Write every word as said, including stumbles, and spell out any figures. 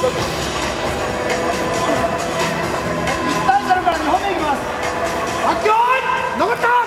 タイトルからにほんめいきます。はっきょい残った。